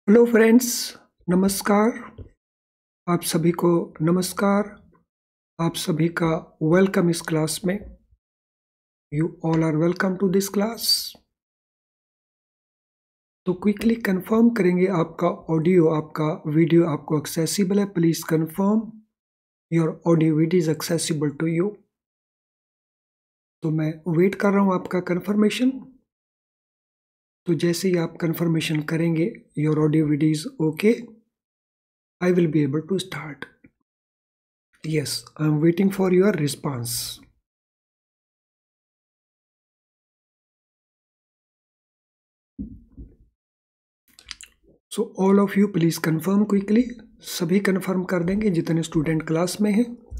Hello friends, नमस्कार। आप सभी को नमस्कार। आप सभी का वेलकम इस क्लास में। You all are welcome to this class. तो क्विकली कंफर्म करेंगे आपका ऑडियो, आपका वीडियो आपको एक्सेसिबल है। Please confirm your audio video is accessible to you. तो मैं वेट कर रहा हूँ आपका कंफर्मेशन। तो जैसे ही आप कंफर्मेशन करेंगे your audio video is okay, I will be able to start. Yes, I'm waiting for your response. So all of you please confirm quickly. सभी confirm कर देंगे जितने स्टूडेंट क्लास में हैं।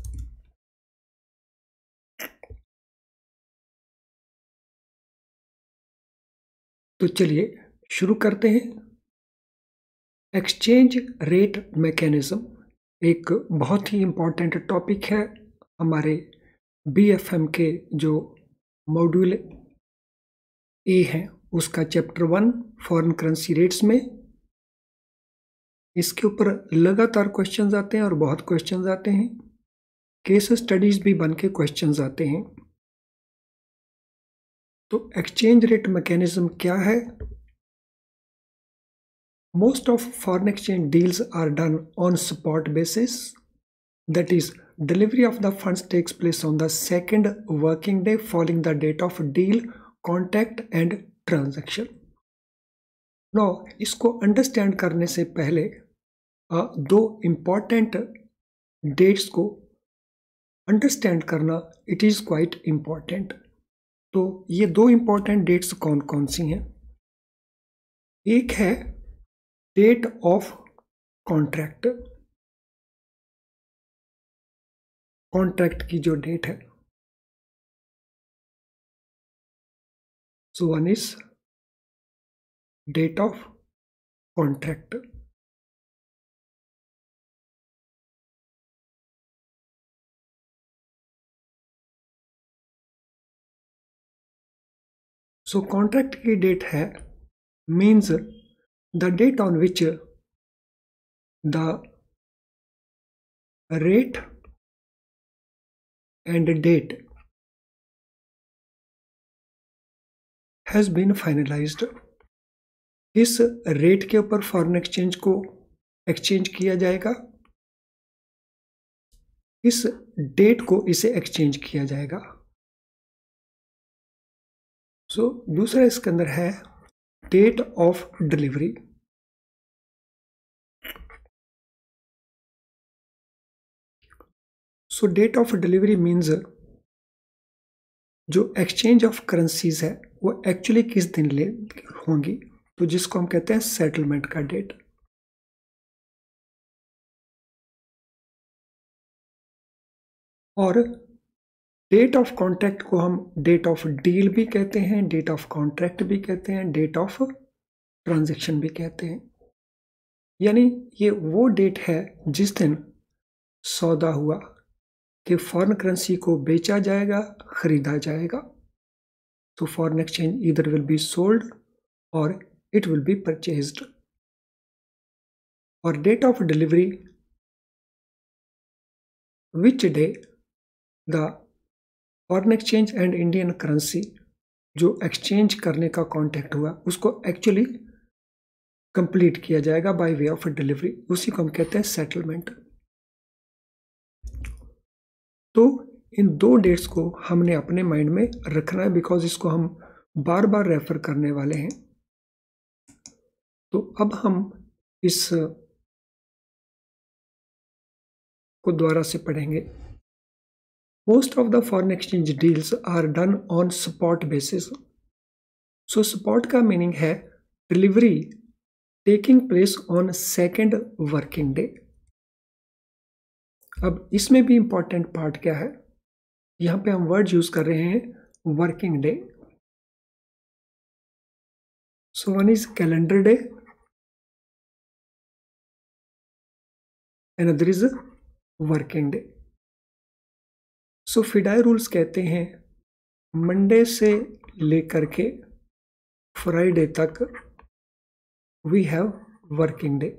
तो चलिए शुरू करते हैं। एक्सचेंज रेट मैकेनिज्म एक बहुत ही इम्पॉर्टेंट टॉपिक है हमारे BFM के जो मॉड्यूल ए है उसका चैप्टर 1 फॉरेन करेंसी रेट्स में। इसके ऊपर लगातार क्वेश्चंस आते हैं और बहुत क्वेश्चंस आते हैं। केस स्टडीज भी बन के क्वेश्चंस आते हैं। तो एक्सचेंज रेट मैकेनिज्म क्या है? Most of foreign exchange deals are done on spot basis. That is, delivery of the funds takes place on the second working day following the date of deal, contact and transaction. Now, इसको understand करने से पहले दो important dates को understand करना it is quite important. तो ये दो इम्पॉर्टेंट डेट्स कौन कौन सी हैं? एक है डेट ऑफ कॉन्ट्रैक्ट, कॉन्ट्रैक्ट की जो डेट है। So one is date of contract. So contract की डेट है means the date on which the rate and date has been finalised. इस रेट के ऊपर फॉरेन एक्सचेंज को एक्सचेंज किया जाएगा, इस डेट को इसे एक्सचेंज किया जाएगा। सो दूसरा इसके अंदर है date of delivery. So date of delivery means जो एक्सचेंज ऑफ करेंसीज है वो एक्चुअली किस दिन ले होंगी, तो जिसको हम कहते हैं सेटलमेंट का डेट। और डेट ऑफ कॉन्ट्रैक्ट को हम डेट ऑफ डील भी कहते हैं, डेट ऑफ कॉन्ट्रैक्ट भी कहते हैं, डेट ऑफ ट्रांजैक्शन भी कहते हैं। यानी ये वो डेट है जिस दिन सौदा हुआ कि फॉरेन करेंसी को बेचा जाएगा, खरीदा जाएगा। तो foreign exchange either will be sold और इट विल बी परचेज्ड। और date of delivery which day the foreign exchange and Indian currency जो एक्सचेंज करने का कॉन्टैक्ट हुआ उसको एक्चुअली कंप्लीट किया जाएगा बाय वे ऑफ डिलीवरी, उसी को हम कहते हैं सेटलमेंट। तो इन दो डेट्स को हमने अपने माइंड में रखना है बिकॉज इसको हम बार बार रेफर करने वाले हैं। तो अब हम इस को दोबारा से पढ़ेंगे। Most of the foreign exchange deals are done on spot basis. So spot का मीनिंग है delivery taking place on second working day. अब इसमें भी इंपॉर्टेंट पार्ट क्या है, यहां पे हम वर्ड यूज कर रहे हैं working day. So one is calendar day, another is working day. So FEDAI rules कहते हैं मंडे से लेकर के फ्राइडे तक वी हैव वर्किंग डे।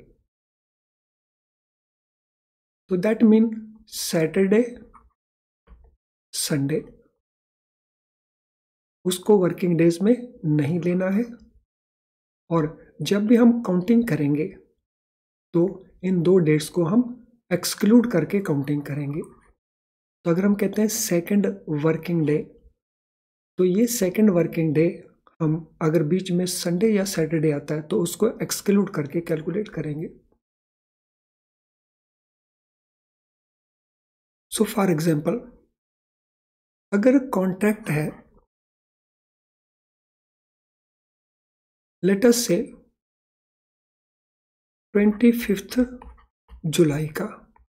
तो दैट मीन सैटरडे संडे उसको वर्किंग डेज में नहीं लेना है। और जब भी हम काउंटिंग करेंगे तो इन दो डेट्स को हम एक्सक्लूड करके काउंटिंग करेंगे। तो अगर हम कहते हैं सेकंड वर्किंग डे, तो ये सेकंड वर्किंग डे हम अगर बीच में संडे या सैटरडे आता है तो उसको एक्सक्लूड करके कैलकुलेट करेंगे। सो फॉर एग्जांपल, अगर कॉन्ट्रैक्ट है लेट अस से 25 जुलाई का,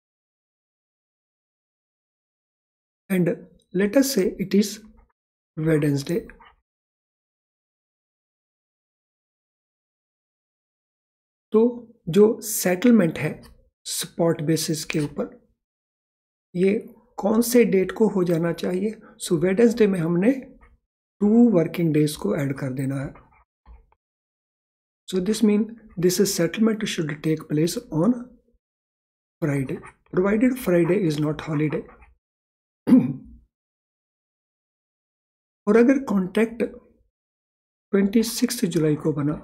एंड लेट अस से इट इज वेडनेसडे, तो जो सेटलमेंट है स्पॉट बेसिस के ऊपर ये कौन से डेट को हो जाना चाहिए? सो वेडनेसडे में हमने 2 वर्किंग डेज को ऐड कर देना है। So this mean this settlement should take place on Friday provided Friday is not holiday. और अगर कॉन्ट्रैक्ट 26 जुलाई को बना,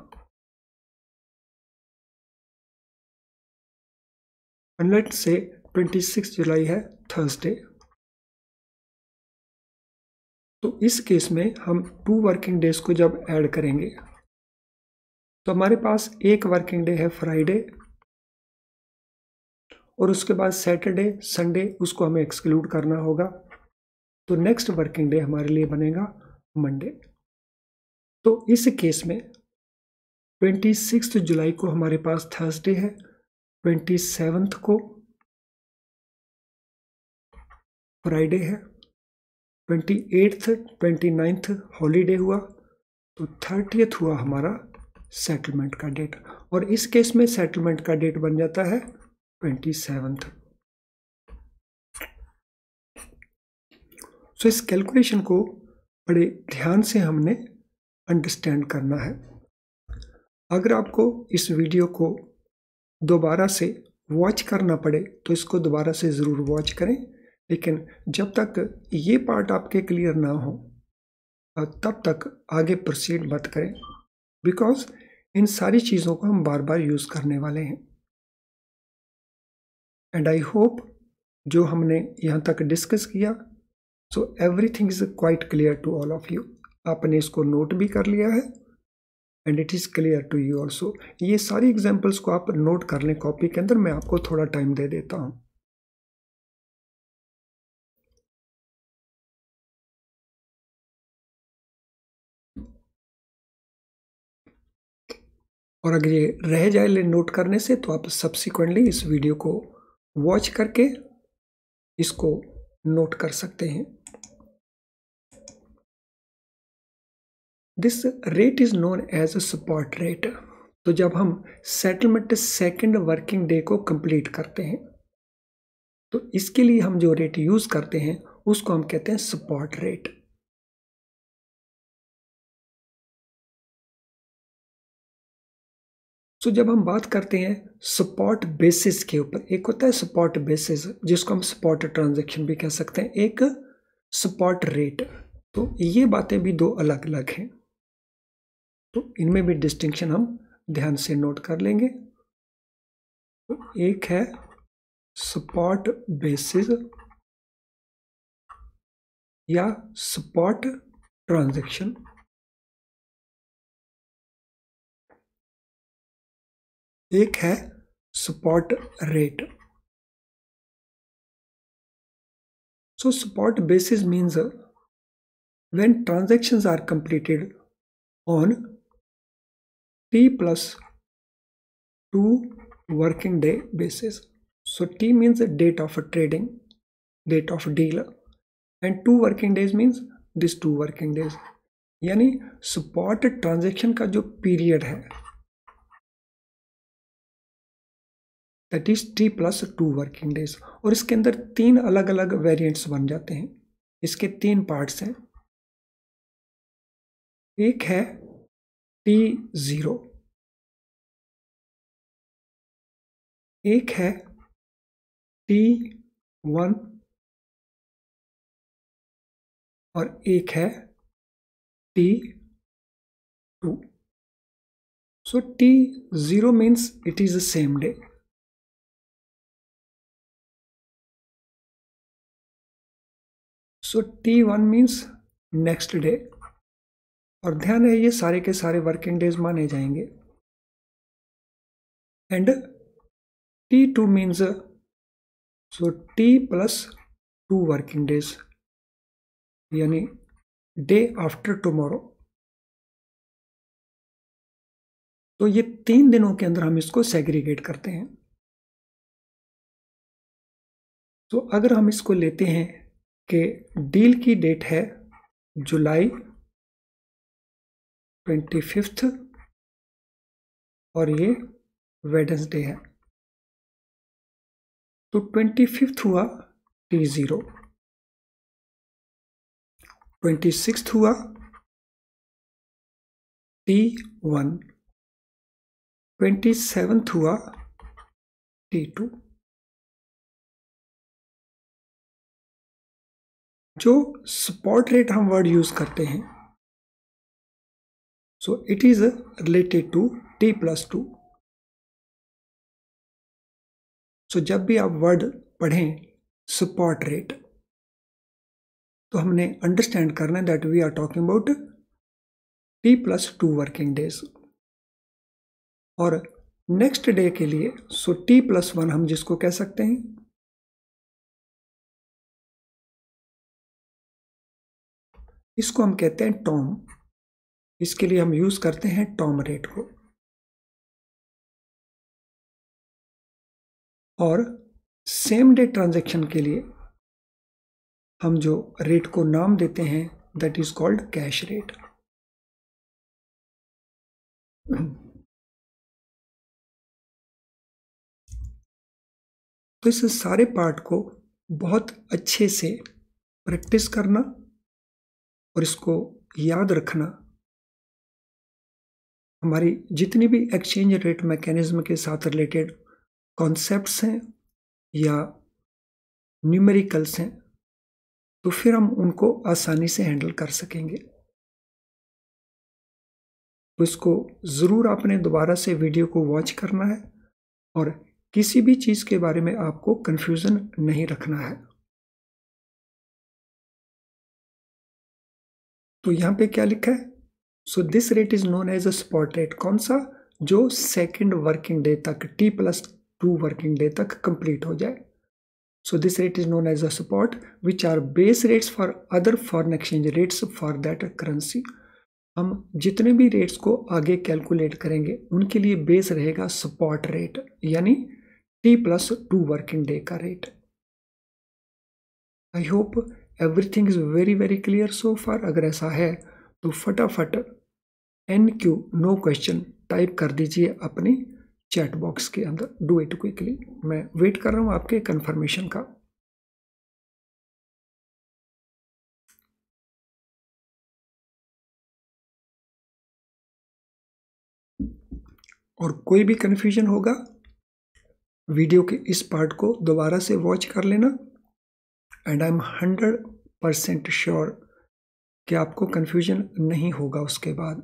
लेट्स से 26 जुलाई है थर्सडे, तो इस केस में हम 2 वर्किंग डेज को जब ऐड करेंगे तो हमारे पास एक वर्किंग डे है फ्राइडे और उसके बाद सैटरडे संडे उसको हमें एक्सक्लूड करना होगा। तो नेक्स्ट वर्किंग डे हमारे लिए बनेगा मंडे। तो इस केस में 26 जुलाई को हमारे पास थर्सडे है, 27 को फ्राइडे है, 28th 29th हॉलीडे हुआ, तो 30th हुआ हमारा सेटलमेंट का डेट। और इस केस में सेटलमेंट का डेट बन जाता है 27th। सो इस कैलकुलेशन को बड़े ध्यान से हमने अंडरस्टैंड करना है। अगर आपको इस वीडियो को दोबारा से वॉच करना पड़े तो इसको दोबारा से ज़रूर वॉच करें, लेकिन जब तक ये पार्ट आपके क्लियर ना हो तब तक आगे प्रोसीड मत करें, बिकॉज इन सारी चीज़ों को हम बार बार यूज़ करने वाले हैं। एंड आई होप जो हमने यहाँ तक डिस्कस किया, so everything is quite clear to all of you. आपने इसको नोट भी कर लिया है and it is clear to you also. ये सारी एग्जाम्पल्स को आप नोट कर लें कॉपी के अंदर, मैं आपको थोड़ा टाइम दे देता हूँ। और अगर ये रह जाए ले नोट करने से तो आप सब्सिक्वेंटली इस वीडियो को वॉच करके इसको नोट कर सकते हैं। This rate is known as a support rate. तो जब हम सेटलमेंट सेकंड वर्किंग डे को कंप्लीट करते हैं तो इसके लिए हम जो रेट यूज करते हैं उसको हम कहते हैं सपोर्ट रेट। तो जब हम बात करते हैं स्पॉट बेसिस के ऊपर, एक होता है स्पॉट बेसिस जिसको हम स्पॉट ट्रांजैक्शन भी कह सकते हैं, एक स्पॉट रेट। तो ये बातें भी दो अलग अलग हैं, तो इनमें भी डिस्टिंक्शन हम ध्यान से नोट कर लेंगे। तो एक है स्पॉट बेसिस या स्पॉट ट्रांजैक्शन, एक है spot rate. So spot basis means when transactions are completed on T plus 2 working day basis. So T means the date of trading, date of deal, and 2 working days means this 2 working days. यानी spot transaction का जो period है that is T plus 2 working days. और इसके अंदर 3 अलग अलग variants बन जाते हैं। इसके 3 पार्ट्स हैं। एक है T0, एक है T1 और एक है T2. So T0 means it is the same day. So T1 means next day. और ध्यान है ये सारे के सारे वर्किंग डेज माने जाएंगे. And T2 means so T plus 2 working days यानी डे आफ्टर टुमारो. तो ये 3 दिनों के अंदर हम इसको सेग्रीगेट करते हैं. तो अगर हम इसको लेते हैं कि डील की डेट है जुलाई 25 और ये वेडनेसडे है, तो 25 हुआ T0, 26 हुआ T1, 27 हुआ T2. जो स्पॉट रेट हम वर्ड यूज करते हैं, so it is related to T+2. सो जब भी आप वर्ड पढ़ें स्पॉट रेट, तो हमने अंडरस्टैंड करना है that we are talking about T+2 working days. और नेक्स्ट डे के लिए सो T+1 हम जिसको कह सकते हैं, इसको हम कहते हैं टॉम. इसके लिए हम यूज करते हैं टॉम रेट को. और सेम डे ट्रांजैक्शन के लिए हम जो रेट को नाम देते हैं that is called cash rate. तो इस सारे पार्ट को बहुत अच्छे से प्रैक्टिस करना और इसको याद रखना. हमारी जितनी भी एक्सचेंज रेट मैकेनिज्म के साथ रिलेटेड कॉन्सेप्ट्स हैं या न्यूमेरिकल्स हैं, तो फिर हम उनको आसानी से हैंडल कर सकेंगे. तो इसको ज़रूर आपने दोबारा से वीडियो को वॉच करना है और किसी भी चीज़ के बारे में आपको कंफ्यूजन नहीं रखना है. तो यहाँ पे क्या लिखा है, so this rate is known as a spot rate. कौन सा, जो सेकेंड वर्किंग डे तक T+2 वर्किंग डे तक कंप्लीट हो जाए. So this rate is known as a spot which are base rates for other foreign exchange rates for that currency. हम जितने भी रेट्स को आगे कैलकुलेट करेंगे उनके लिए बेस रहेगा स्पॉट रेट यानी T+2 वर्किंग डे का rate. I hope everything is very very clear so far. अगर ऐसा है तो फटाफट NQ नो क्वेश्चन टाइप कर दीजिए अपनी चैट बॉक्स के अंदर. Do it quickly. मैं वेट कर रहा हूं आपके कंफर्मेशन का. और कोई भी कंफ्यूजन होगा वीडियो के इस पार्ट को दोबारा से वॉच कर लेना. एंड आई एम 100% श्योर कि आपको कंफ्यूजन नहीं होगा उसके बाद.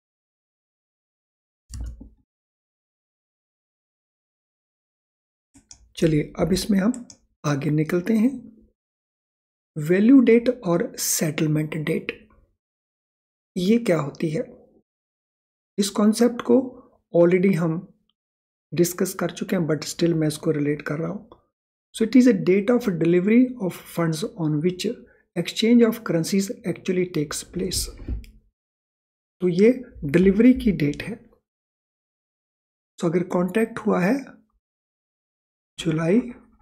चलिए अब इसमें हम आगे निकलते हैं. वैल्यू डेट और सेटलमेंट डेट, ये क्या होती है? इस कॉन्सेप्ट को ऑलरेडी हम डिस्कस कर चुके हैं बट स्टिल मैं इसको रिलेट कर रहा हूं. So it is a date of delivery of funds on which exchange of currencies actually takes place. तो ये डिलीवरी की डेट है. तो अगर कॉन्टैक्ट हुआ है जुलाई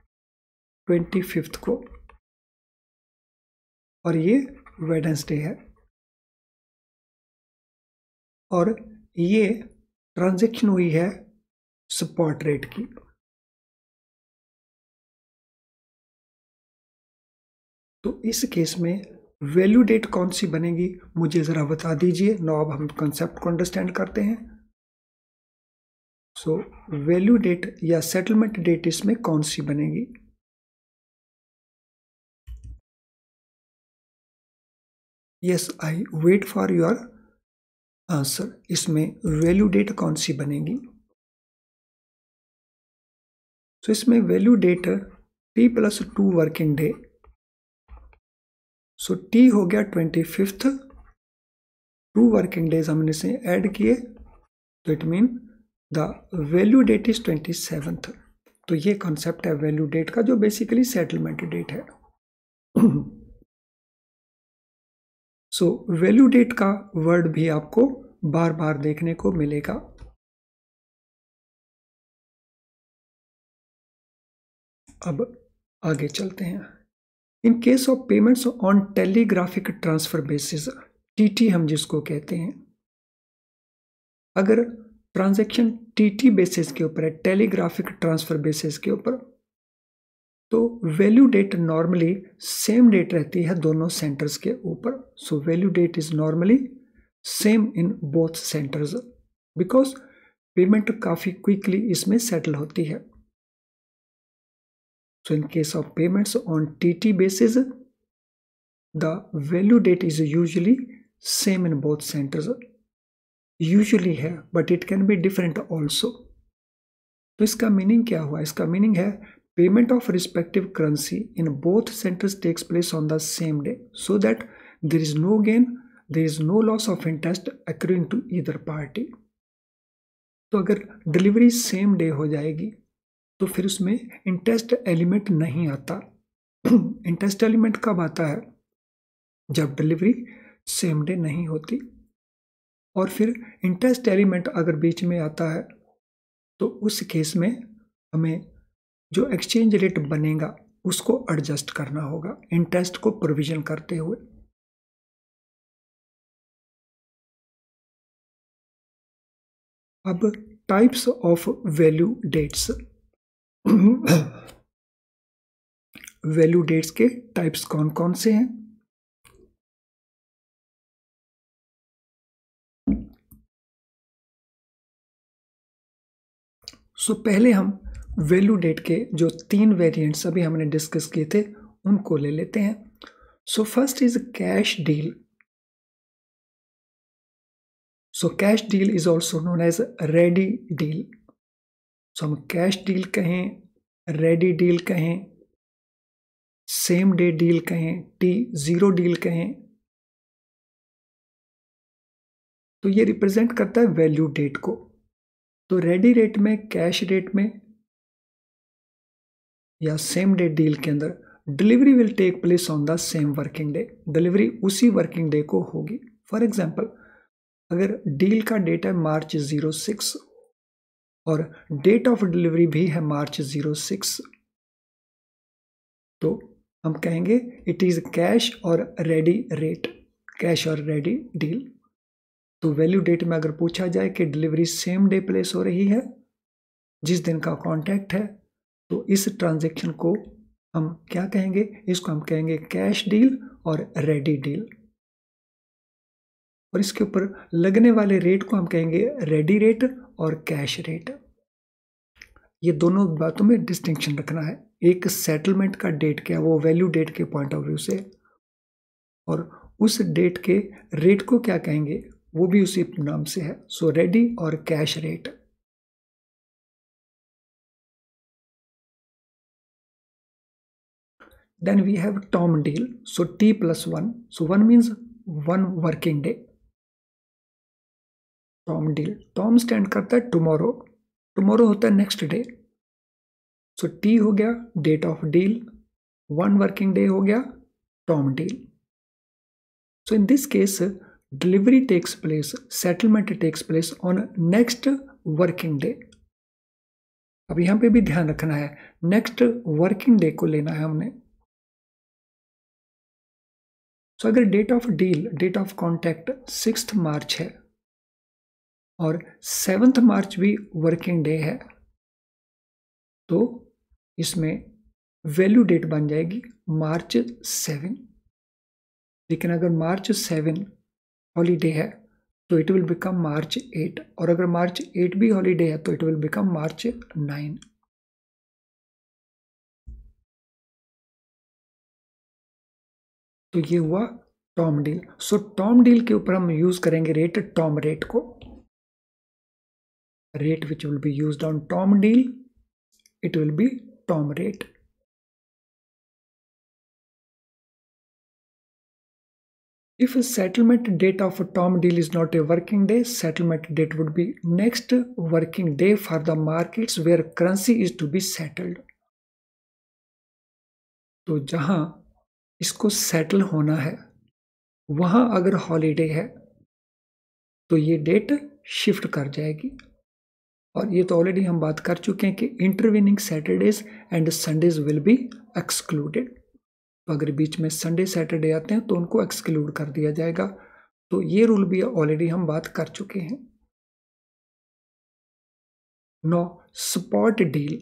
25 को और ये वेडनेसडे है और ये ट्रांजैक्शन हुई है स्पॉट रेट की. तो इस केस में वैल्यू डेट कौन सी बनेगी मुझे ज़रा बता दीजिए. नो अब हम कॉन्सेप्ट को अंडरस्टैंड करते हैं. सो वैल्यू डेट या सेटलमेंट डेट इसमें कौन सी बनेगी? Yes, I wait for your answer. इसमें वैल्यू डेट कौन सी बनेगी? तो इसमें value date T+2 working day. So T हो गया 25th, 2 वर्किंग डेज हमने से ऐड किए, तो it mean the value date is 27th। तो ये कॉन्सेप्ट है वैल्यू डेट का, जो बेसिकली सेटलमेंट डेट है। सो वैल्यू डेट का वर्ड भी आपको बार बार देखने को मिलेगा। अब आगे चलते हैं। In case of payments on telegraphic transfer basis, TT हम जिसको कहते हैं, अगर ट्रांजैक्शन टीटी बेसिस के ऊपर है, टेलीग्राफिक ट्रांसफर बेसिस के ऊपर, तो value date normally same date रहती है दोनों सेंटर्स के ऊपर। So value date is normally same in both centres because payment काफी क्विकली इसमें सेटल होती है। So in case of payments on TT basis, the value date is usually same in both centers. Usually है, but it can be different also. तो इसका meaning क्या हुआ? इसका मीनिंग है payment of respective currency in both centers takes place on the same day, so that there is no gain, there is no loss of interest accruing to either party. तो अगर delivery same day हो जाएगी तो फिर उसमें interest element नहीं आता। Interest element कब आता है? जब डिलीवरी सेम डे नहीं होती। और फिर इंटरेस्ट एलिमेंट अगर बीच में आता है तो उस केस में हमें जो एक्सचेंज रेट बनेगा उसको एडजस्ट करना होगा इंटरेस्ट को प्रोविजन करते हुए। अब types of value dates. Value dates के टाइप्स कौन कौन से हैं? सो पहले हम वैल्यू डेट के जो 3 वेरिएंट्स अभी हमने डिस्कस किए थे उनको ले लेते हैं। So first is cash deal. So cash deal is also known as ready deal. So हम कैश डील कहें, रेडी डील कहें, सेम डे डील कहें, T0 डील कहें, तो ये रिप्रेजेंट करता है वैल्यू डेट को। तो रेडी रेट में, कैश रेट में या सेम डे डील के अंदर delivery will take place on the same working day. Delivery उसी वर्किंग डे को होगी। फॉर एग्जांपल, अगर डील का डेट है March 06 और डेट ऑफ डिलीवरी भी है March 06, तो हम कहेंगे इट इज कैश और रेडी रेट, कैश और रेडी डील। तो वैल्यू डेट में अगर पूछा जाए कि डिलीवरी सेम डे प्लेस हो रही है जिस दिन का कॉन्ट्रैक्ट है, तो इस ट्रांजैक्शन को हम क्या कहेंगे? इसको हम कहेंगे कैश डील और रेडी डील। और इसके ऊपर लगने वाले रेट को हम कहेंगे रेडी रेट और कैश रेट। ये दोनों बातों में डिस्टिंक्शन रखना है। एक सेटलमेंट का डेट क्या है, वो वैल्यू डेट के पॉइंट ऑफ व्यू से, और उस डेट के रेट को क्या कहेंगे वो भी उसी नाम से है। सो रेडी और cash rate. Then we have term deal. So T+1, so 1 means 1 working day. Term deal, term stand करता है टुमारो, टुमारो होता है नेक्स्ट डे। सो T हो गया date of deal, 1 working day हो गया term deal. So in this case delivery takes place, settlement takes place on next working day. अब यहां पे भी ध्यान रखना है, नेक्स्ट वर्किंग डे को लेना है हमने। सो अगर date of deal, date of contract 6 मार्च है और 7 मार्च भी वर्किंग डे है, तो इसमें वैल्यू डेट बन जाएगी March 7। लेकिन अगर March 7 हॉलीडे है तो इट विल बिकम मार्च 8, और अगर मार्च 8 भी हॉलीडे है तो इट विल बिकम मार्च 9। तो ये हुआ tom deal. So tom deal के ऊपर हम यूज करेंगे रेट, टॉम रेट को। Rate which will be used on Tom deal, it will be Tom rate. If a settlement date of a Tom deal is not a working day, settlement date would be next working day for the markets where currency is to be settled. तो जहां इसको settle होना है वहां अगर holiday है तो ये डेट शिफ्ट कर जाएगी। और ये तो ऑलरेडी हम बात कर चुके हैं कि intervening Saturdays and Sundays will be excluded. तो अगर बीच में संडे सैटरडे आते हैं तो उनको एक्सक्लूड कर दिया जाएगा। तो ये रूल भी ऑलरेडी हम बात कर चुके हैं। No spot deal.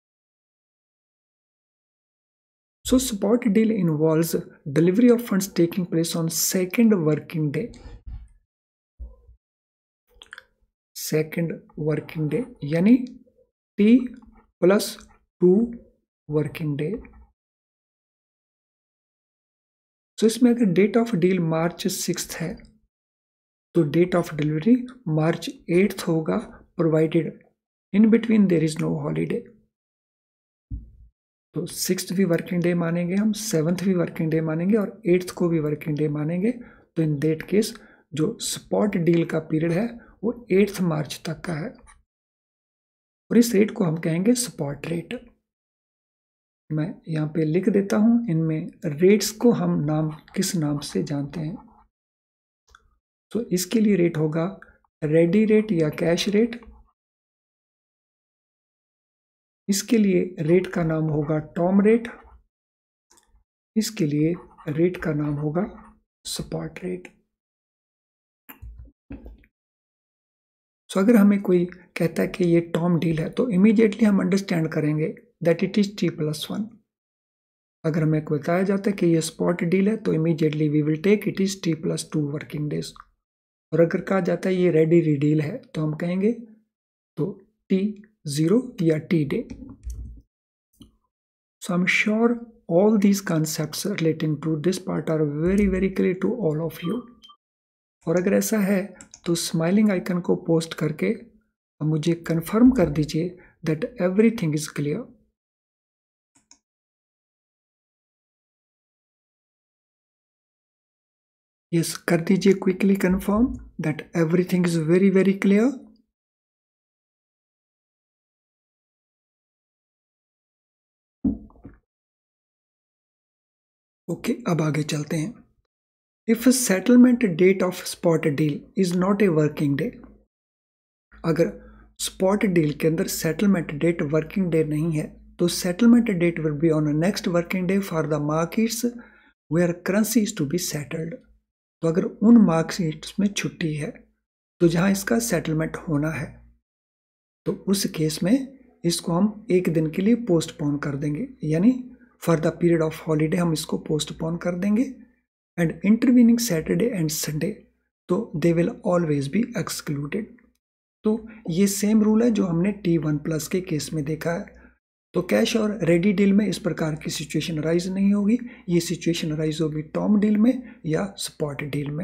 So spot deal involves delivery of funds taking place on second working day. Second working day यानी T+2 वर्किंग डे। तो इसमें अगर डेट ऑफ डील मार्च 6 है तो डेट ऑफ डिलीवरी मार्च 8 होगा, provided in between there is no holiday. तो 6th भी वर्किंग डे मानेंगे हम, 7th भी वर्किंग डे मानेंगे और 8th को भी वर्किंग डे मानेंगे। तो इन दैट केस जो स्पॉट डील का पीरियड है वो 8th मार्च तक का है और इस रेट को हम कहेंगे स्पॉट रेट। मैं यहाँ पे लिख देता हूं, इनमें रेट्स को हम किस नाम से जानते हैं। तो इसके लिए रेट होगा रेडी रेट या कैश रेट। इसके लिए रेट का नाम होगा टॉम रेट। इसके लिए रेट का नाम होगा स्पॉट रेट। सो अगर हमें कोई कहता है कि ये टॉम डील है तो इमीडिएटली हम अंडरस्टैंड करेंगे दैट इट इज T+1। अगर हमें बताया जाता है कि ये स्पॉट डील है तो immediately we will take it is T+2 working days. और अगर कहा जाता है ये रेडी रीडील है तो हम कहेंगे तो T0 या T day. So I'm sure all these concepts relating to this part are very clear to all of you. और अगर ऐसा है तो स्माइलिंग आइकन को पोस्ट करके मुझे कंफर्म कर दीजिए that everything is clear. Yes, कर दीजिए quickly confirm that everything is very clear. Okay, अब आगे चलते हैं। If settlement date of spot deal is not a working day, अगर स्पॉट डील के अंदर सेटलमेंट डेट वर्किंग डे नहीं है तो settlement date will be on next working day for the markets where currency is to be settled. तो अगर उन markets में छुट्टी है तो जहां इसका सेटलमेंट होना है तो उस केस में इसको हम एक दिन के लिए पोस्टपोन कर देंगे, यानी for the period of holiday हम इसको पोस्टपोन कर देंगे। And intervening Saturday and Sunday तो they will always be excluded. तो ये सेम रूल है जो हमने T1+ के केस में देखा है। तो कैश और रेडी डील में इस प्रकार की सिचुएशन अराइज नहीं होगी, ये सिचुएशन अराइज होगी टॉम डील में या स्पॉट डील में।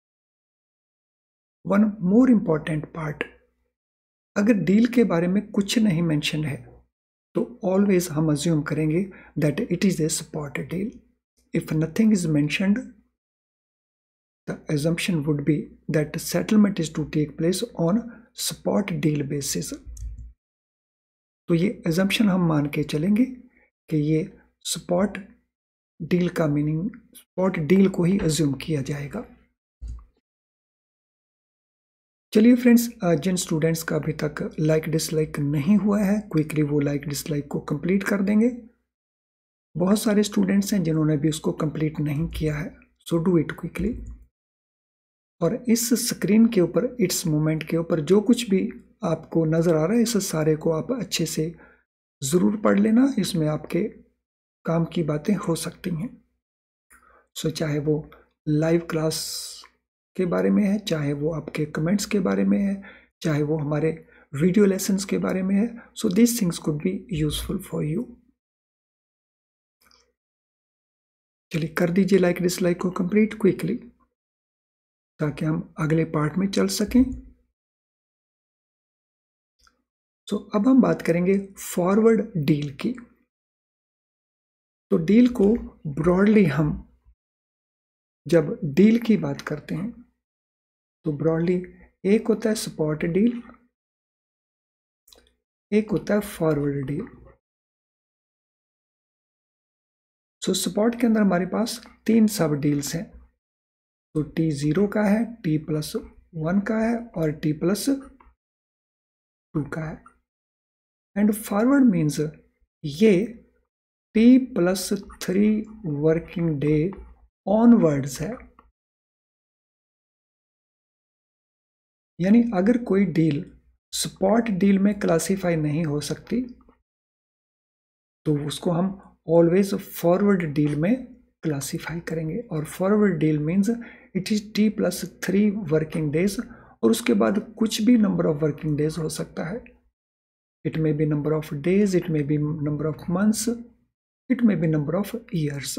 वन मोर इंपॉर्टेंट पार्ट, अगर डील के बारे में कुछ नहीं मेंशन है तो ऑलवेज हम अज्यूम करेंगे that it is a spot deal. If nothing is mentioned the assumption would be that settlement is to take place on spot deal basis। तो ये assumption हम मान के चलेंगे कि ये spot deal का मीनिंग spot deal को ही assume किया जाएगा। चलिए फ्रेंड्स, जिन स्टूडेंट्स का अभी तक लाइक डिसलाइक नहीं हुआ है क्विकली वो लाइक डिसलाइक को कंप्लीट कर देंगे। बहुत सारे स्टूडेंट्स हैं जिन्होंने भी उसको कंप्लीट नहीं किया है, सो डू इट क्विकली। और इस स्क्रीन के ऊपर, इट्स मोमेंट के ऊपर जो कुछ भी आपको नज़र आ रहा है इस सारे को आप अच्छे से ज़रूर पढ़ लेना, इसमें आपके काम की बातें हो सकती हैं। सो चाहे वो लाइव क्लास के बारे में है, चाहे वो आपके कमेंट्स के बारे में है, चाहे वो हमारे वीडियो लेसन्स के बारे में है. So these things could be useful for you. चलिए कर दीजिए लाइक डिसलाइक को कंप्लीट क्विकली ताकि हम अगले पार्ट में चल सकें. सो अब हम बात करेंगे फॉरवर्ड डील की. तो डील को ब्रॉडली हम जब डील की बात करते हैं तो ब्रॉडली एक होता है स्पॉट डील, एक होता है फॉरवर्ड डील. सो स्पॉट के अंदर हमारे पास 3 सब डील्स हैं. तो T0 का है, T+1 का है और T+2 का है. एंड फॉरवर्ड मीन्स ये T+3 वर्किंग डे ऑनवर्ड्स है. यानी अगर कोई डील स्पॉट डील में क्लासीफाई नहीं हो सकती तो उसको हम ऑलवेज फॉरवर्ड डील में क्लासीफाई करेंगे. और forward deal means it is T+3 working days और उसके बाद कुछ भी नंबर ऑफ वर्किंग डेज हो सकता है. It may be number of days, it may be number of months, it may be number of years.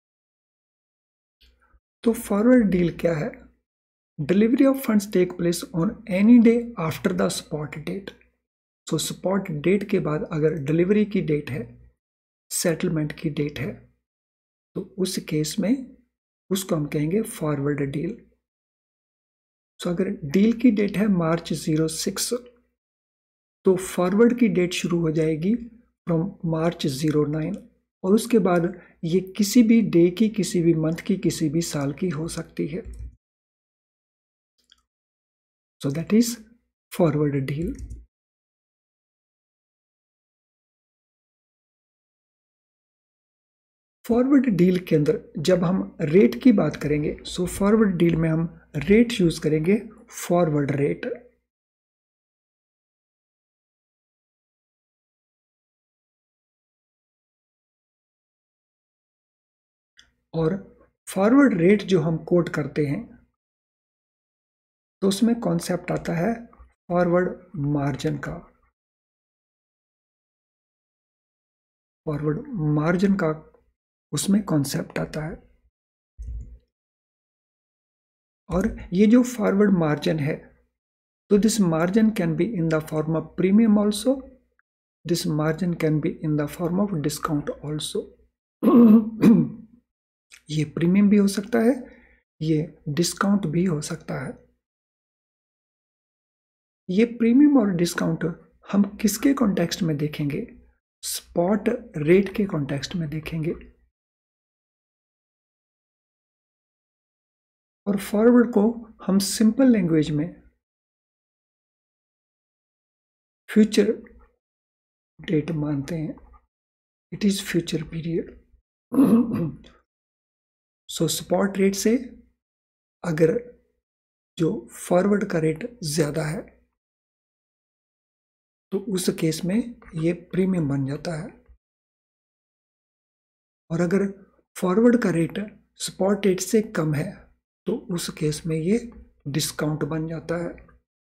तो फॉरवर्ड डील क्या है? Delivery of funds take place on any day after the spot date. So spot date के बाद अगर delivery की date है, settlement की date है, तो उस केस में उसको हम कहेंगे फॉरवर्ड डील. सो अगर डील की डेट है March 06 तो फॉरवर्ड की डेट शुरू हो जाएगी फ्रॉम March 09 और उसके बाद ये किसी भी डे की, किसी भी मंथ की, किसी भी साल की हो सकती है. So that is forward deal. Forward deal के अंदर जब हम रेट की बात करेंगे सो फॉरवर्ड डील में हम रेट यूज करेंगे फॉरवर्ड रेट. और फॉरवर्ड रेट जो हम कोट करते हैं तो उसमें कॉन्सेप्ट आता है फॉरवर्ड मार्जिन का. फॉरवर्ड मार्जिन का उसमें कॉन्सेप्ट आता है. और ये जो फॉरवर्ड मार्जिन है तो this margin can be in the form of premium also, this margin can be in the form of discount also. ये प्रीमियम भी हो सकता है, ये डिस्काउंट भी हो सकता है. ये प्रीमियम और डिस्काउंट हम किसके कॉन्टेक्स्ट में देखेंगे? स्पॉट रेट के कॉन्टेक्स्ट में देखेंगे. और फॉरवर्ड को हम सिंपल लैंग्वेज में फ्यूचर डेट मानते हैं. It is future period. So spot rate से अगर जो फॉरवर्ड का रेट ज्यादा है तो उस केस में ये प्रीमियम बन जाता है. और अगर फॉरवर्ड का रेट स्पॉट रेट से कम है तो उस केस में ये डिस्काउंट बन जाता है.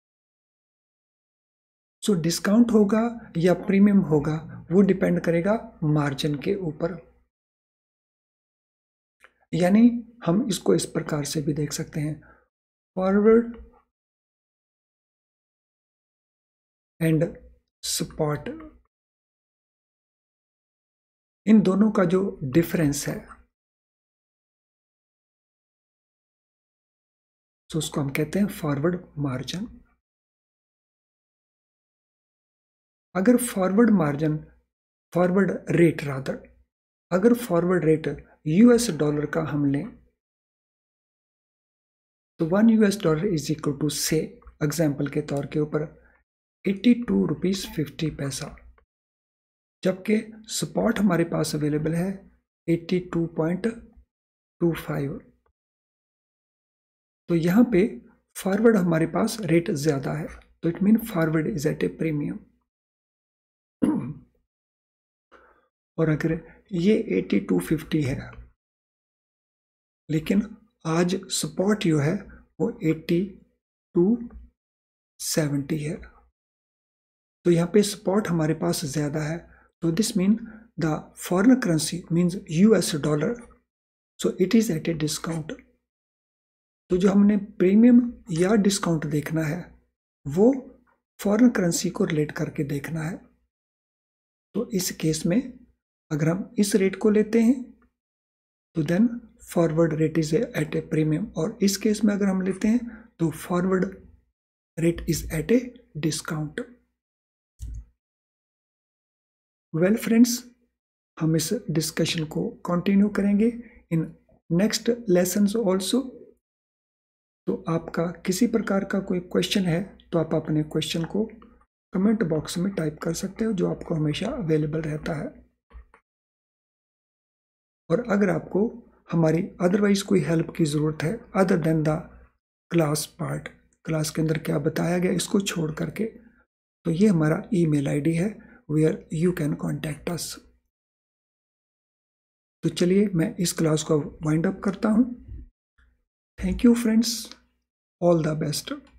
सो डिस्काउंट होगा या प्रीमियम होगा वो डिपेंड करेगा मार्जिन के ऊपर. यानी हम इसको इस प्रकार से भी देख सकते हैं, फॉरवर्ड एंड स्पॉट, इन दोनों का जो डिफरेंस है तो उसको हम कहते हैं फॉरवर्ड मार्जिन. अगर forward margin, forward rate rather, अगर फॉरवर्ड रेट $US का हम लें तो $1 इज इक्वल टू से एग्जाम्पल के तौर के ऊपर 82 रुपीज 50 पैसा, जबकि स्पॉट हमारे पास अवेलेबल है 82.25. तो यहाँ पे फॉरवर्ड हमारे पास रेट ज्यादा है तो it mean forward is at a premium. और अगर ये 82.50 है लेकिन आज स्पॉट जो है वो 80 to 70 है। तो यहाँ पे स्पॉट हमारे पास ज़्यादा है, तो this mean the foreign currency means US dollar, so it is at a discount. तो जो हमने प्रीमियम या डिस्काउंट देखना है वो फॉरेन करेंसी को रिलेट करके देखना है। तो इस केस में अगर हम इस रेट को लेते हैं तो then forward rate is at a premium, और इस केस में अगर हम लेते हैं तो forward rate is at a discount. Well friends, हम इस डिस्कशन को कंटिन्यू करेंगे इन नेक्स्ट लेसन्स ऑल्सो। तो आपका किसी प्रकार का कोई क्वेश्चन है तो आप अपने क्वेश्चन को कमेंट बॉक्स में टाइप कर सकते हो, जो आपको हमेशा अवेलेबल रहता है। और अगर आपको हमारी अदरवाइज कोई हेल्प की ज़रूरत है other than the class part, class के अंदर क्या बताया गया इसको छोड़ करके, तो ये हमारा ईमेल आईडी है where you can contact us. तो चलिए मैं इस क्लास को वाइंड अप करता हूँ। Thank you friends, all the best.